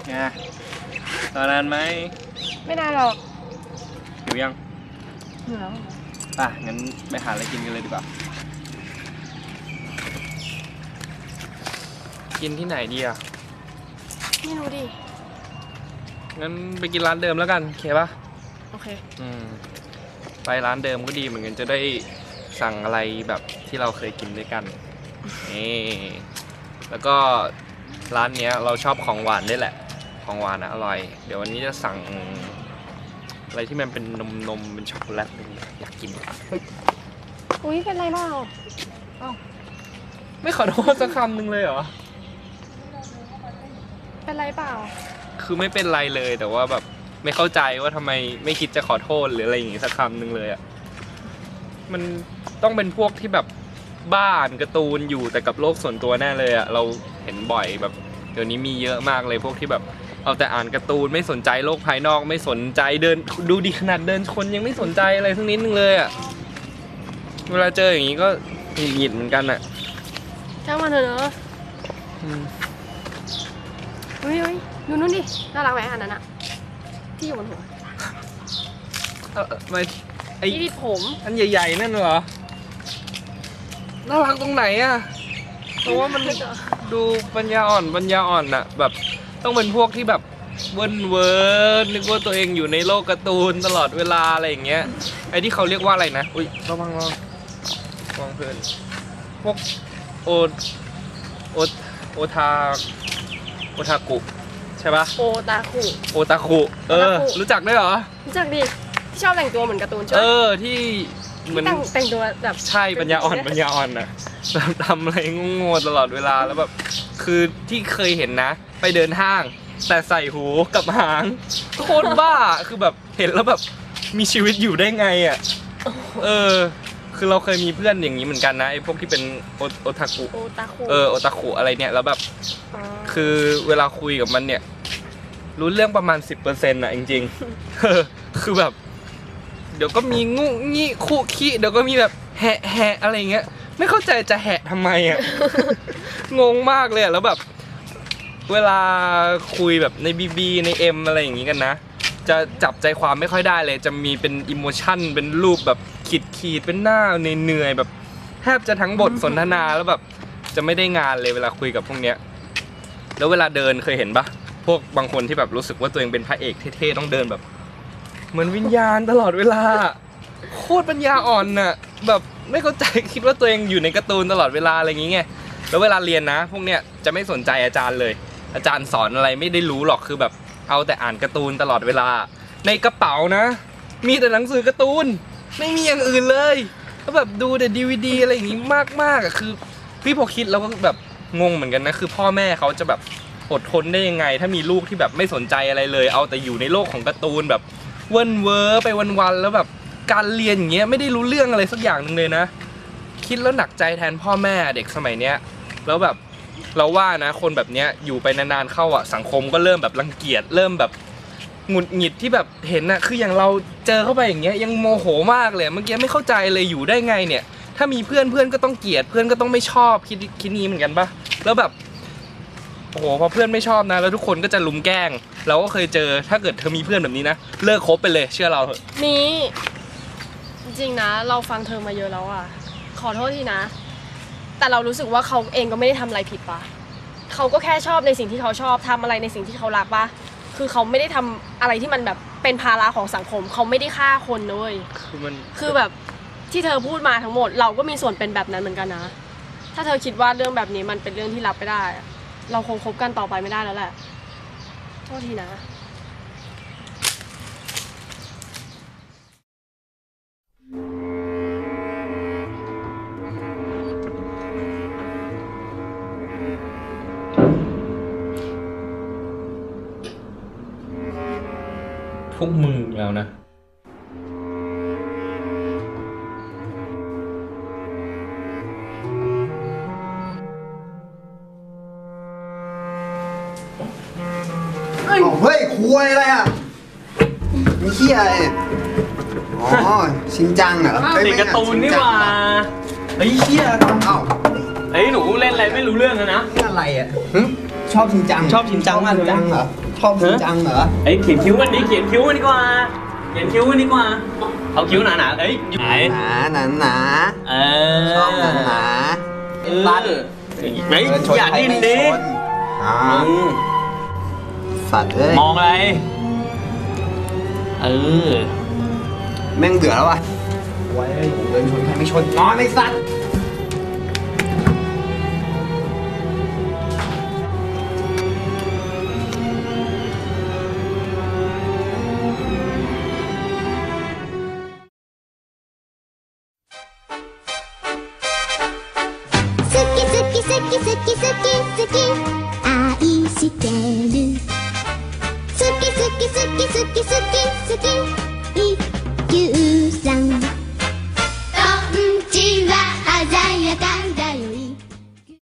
ไงรอนานไหมไม่นานหรอกหิวยังหิวแล้วงั้นไปหาอะไรกินกันเลยดีกว่ากินที่ไหนดีอ่ะไม่รู้ดิงั้นไปกินร้านเดิมแล้วกันโอเคปะโอเคไปร้านเดิมก็ดีเหมือนกันจะได้สั่งอะไรแบบที่เราเคยกินด้วยกันนี่แล้วก็ร้านเนี้ยเราชอบของหวานด้วยแหละของหวานอร่อยเดี๋ยววันนี้จะสั่งอะไรที่มันเป็นนมเป็นช็อกโกแลตอยากกินอุ้ยเป็นไรเปล่าไม่ขอโทษสักคำหนึ่งเลยเหรอเป็นไรเปล่าคือไม่เป็นไรเลยแต่ว่าแบบไม่เข้าใจว่าทำไมไม่คิดจะขอโทษหรืออะไรอย่างงี้สักคำหนึ่งเลยอ่ะมันต้องเป็นพวกที่แบบบ้านการ์ตูนอยู่แต่กับโลกส่วนตัวแน่เลยอ่ะเราเห็นบ่อยแบบเดี๋ยวนี้มีเยอะมากเลยพวกที่แบบเอาแต่อ่านการ์ตูนไม่สนใจโลกภายนอกไม่สนใจเดินดูดีขนาดเดินชนยังไม่สนใจอะไรทั้งนิดนึงเลยอ่ะเวลาเจออย่างนี้ก็หงุดหงิดเหมือนกันอ่ะช่างมันเถอะเนอะเฮ้ยดูนู่นดิน่ารักไหมอันนั้นอะที่อยู่บนหัวไม่ไอ้ที่ผมอันใหญ่ๆนั่นเหรอน่ารักตรงไหนอ่ะเพราะว่ามันดูปัญญาอ่อนอะแบบต้องเป็นพวกที่แบบเวิร์นนึกว่าตัวเองอยู่ในโลกการ์ตูนตลอดเวลาอะไรอย่างเงี้ยไอ้ที่เขาเรียกว่าอะไรนะอุ้ยระวังเพื่อนพวกโอทากุใช่ปะโอตาคุรู้จักด้วยเหรอรู้จักดิที่ชอบแต่งตัวเหมือนการ์ตูนใช่ไหมที่เหมือนแต่งตัวแบบใช่ปัญญาอ่อนน่ะทำอะไรงงๆตลอดเวลาแล้วแบบคือที่เคยเห็นนะไปเดินห้างแต่ใส่หูกับหางโคตรบ้าคือแบบเห็นแล้วแบบมีชีวิตอยู่ได้ไงอ่ะคือเราเคยมีเพื่อนอย่างนี้เหมือนกันนะไอ้พวกที่เป็นโอตาคุอะไรเนี่ยแล้วแบบคือเวลาคุยกับมันเนี่ยรู้เรื่องประมาณ 10% อ่ะจริงๆคือแบบเดี๋ยวก็มีงูงี้คู่ขี้เดี๋ยวก็มีแบบแหะอะไรเงี้ยไม่เข้าใจจะแหะทำไมอ่ะ งงมากเลยแล้วแบบเวลาคุยแบบในบีในเอ็มอะไรอย่างงี้กันนะจะจับใจความไม่ค่อยได้เลยจะมีเป็นอิโมชันเป็นรูปแบบขีดเป็นหน้าเหนื่อยแบบแทบจะทั้งบทสนทนาแล้วแบบจะไม่ได้งานเลยเวลาคุยกับพวกเนี้ยแล้วเวลาเดินเคยเห็นปะพวกบางคนที่แบบรู้สึกว่าตัวเองเป็นพระเอกเท่ๆต้องเดินแบบเหมือนวิญญาณตลอดเวลาโคตรปัญญาอ่อนน่ะแบบไม่เข้าใจคิดว่าตัวเองอยู่ในการ์ตูนตลอดเวลาอะไรอย่างเงี้ยแล้วเวลาเรียนนะพวกเนี้ยจะไม่สนใจอาจารย์เลยอาจารย์สอนอะไรไม่ได้รู้หรอกคือแบบเอาแต่อ่านการ์ตูนตลอดเวลาในกระเป๋านะมีแต่หนังสือการ์ตูนไม่มีอย่างอื่นเลยแล้วแบบดูแต่DVDอะไรอย่างงี้มากๆอ่ะคือพี่พอคิดแล้วก็แบบงงเหมือนกันนะคือพ่อแม่เขาจะแบบอดทนได้ยังไงถ้ามีลูกที่แบบไม่สนใจอะไรเลยเอาแต่อยู่ในโลกของการ์ตูนแบบเว้อไปวันๆแล้วแบบการเรียนอย่างเงี้ยไม่ได้รู้เรื่องอะไรสักอย่างนึงเลยนะคิดแล้วหนักใจแทนพ่อแม่เด็กสมัยเนี้ยแล้วแบบเราว่านะคนแบบเนี้ยอยู่ไปนานๆเข้าอ่ะสังคมก็เริ่มแบบรังเกียจเริ่มแบบหงุดหงิดที่แบบเห็นน่ะคืออย่างเราเจอเข้าไปอย่างเงี้ยยังโมโหมากเลยเมื่อกี้ไม่เข้าใจเลยอยู่ได้ไงเนี่ยถ้ามีเพื่อนก็ต้องเกลียดเพื่อนก็ต้องไม่ชอบคิดนี้เหมือนกันปะแล้วแบบโอ้โหพอเพื่อนไม่ชอบนะแล้วทุกคนก็จะลุมแกล้งเราก็เคยเจอถ้าเกิดเธอมีเพื่อนแบบนี้นะเลิกคบไปเลยเชื่อเราเถอะนี่จริงๆนะเราฟังเธอมาเยอะแล้วอ่ะขอโทษทีนะแต่เรารู้สึกว่าเขาเองก็ไม่ได้ทำอะไรผิดปะเขาก็แค่ชอบในสิ่งที่เขาชอบทำอะไรในสิ่งที่เขารักปะคือเขาไม่ได้ทำอะไรที่มันแบบเป็นภาระของสังคมเขาไม่ได้ฆ่าคนเลยคือแบบที่เธอพูดมาทั้งหมดเราก็มีส่วนเป็นแบบนั้นเหมือนกันนะถ้าเธอคิดว่าเรื่องแบบนี้มันเป็นเรื่องที่รับไม่ได้เราคงคบกันต่อไปไม่ได้แล้วแหละโทษทีนะพวกมึงแล้วนะเฮ้ยคุยอะไรอ่ะมีเหี้ยอะไรอ๋อชินจังเหรอเด็กการ์ตูนนี่หว่าเฮ้ยเหี้ยเอ้าเฮ้ยหนูเล่นอะไรไม่รู้เรื่องนะนี่อะไรอ่ะชอบชินจังมากเลยจังเหรอชอบจริงจังเหรอเอ้ยเขียนคิ้วกันดิเขียนคิ้วกันดีกว่าเขียนคิ้วกันดีกว่าเอาคิ้วหนาๆเอ้ยไหนหนาเอชอบหนาตัดเฮ้ยอย่าดิ้นดิสัตว์เอ้ยมองอะไรอแม่งเบื่อแล้วว่ะไว้เดินชนใครไม่ชนนอนไม่สัตว์好き好き好き好き好き好き愛してる好き好き好き好き好き好き